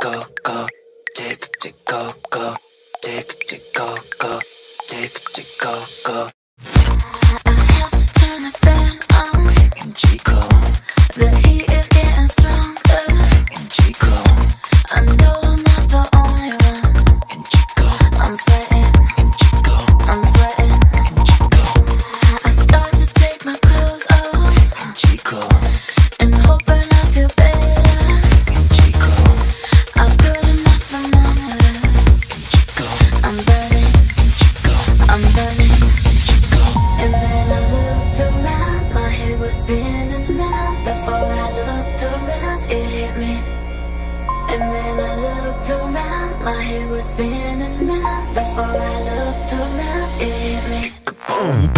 go go, tick tick go go, tick tick go go, tick tick go go. I have to turn the fan on In Chico, the heat is getting stronger. in Chico, I know I'm not the only one. in Chico, I'm sweating, in Chico, I'm sweating. in Chico, I start to take my clothes off in Chico, and hoping I feel better. in Chico, I put enough thermometer. in Chico, I'm burning, in Chico, I'm burning. in Chico. And then I looked around, my head was spinning round. Before I looked around, it hit me. And then I looked around, my head was spinning round. Before I looked around, it hit me. Boom.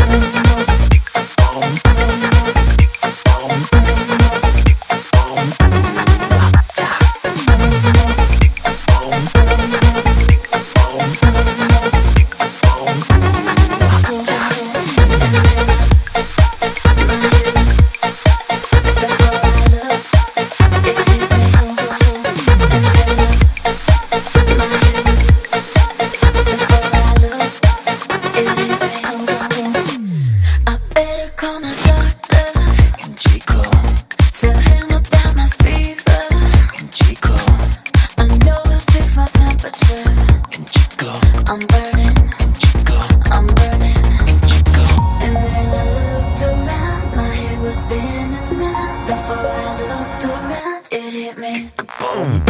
Call my doctor, In Chico, tell him about my fever. in Chico, I know he'll fix my temperature. in Chico, I'm burning, in Chico, I'm burning. in Chico. And then I looked around, my head was spinning round. Before I looked around, it hit me. Boom.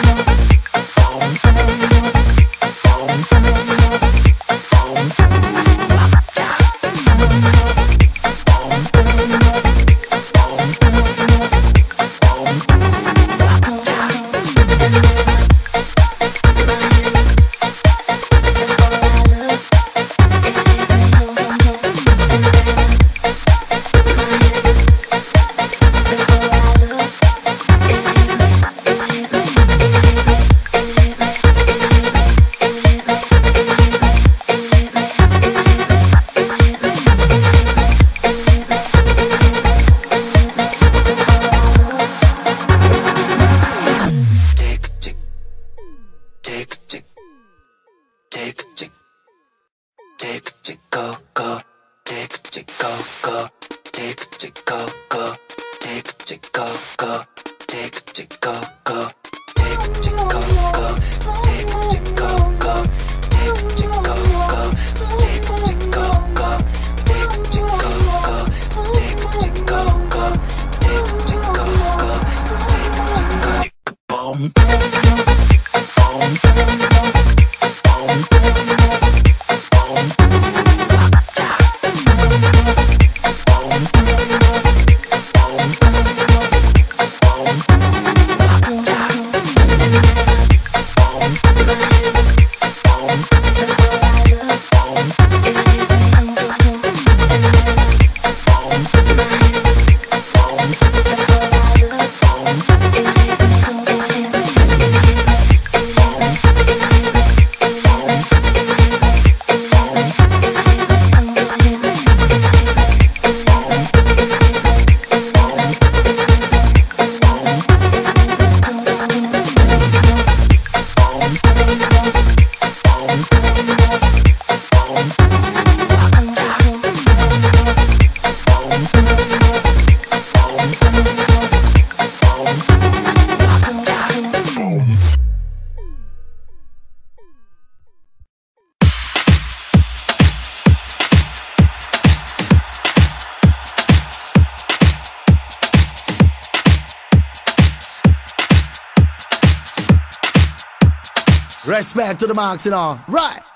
Tick tick, tick tick, tick tick go go, tick tick go go, tick tick go go, tick tick go go, tick tick go go, tick tick go go, tick tick go go, tick tick go go, tick tick go go, tick tick go go, tick tick go go, tick tick go go, tick tick go boom. Respect to the marks and all. Right.